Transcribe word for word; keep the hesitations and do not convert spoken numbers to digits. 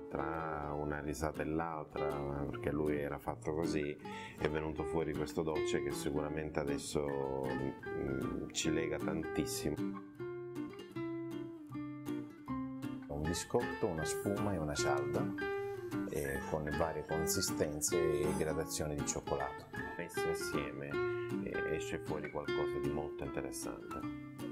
tra una risata e l'altra, perché lui era fatto così, è venuto fuori questo dolce che sicuramente adesso mh, ci lega tantissimo. Un biscotto, una spuma e una cialda, e con varie consistenze e gradazioni di cioccolato. Messi assieme esce fuori qualcosa di molto interessante.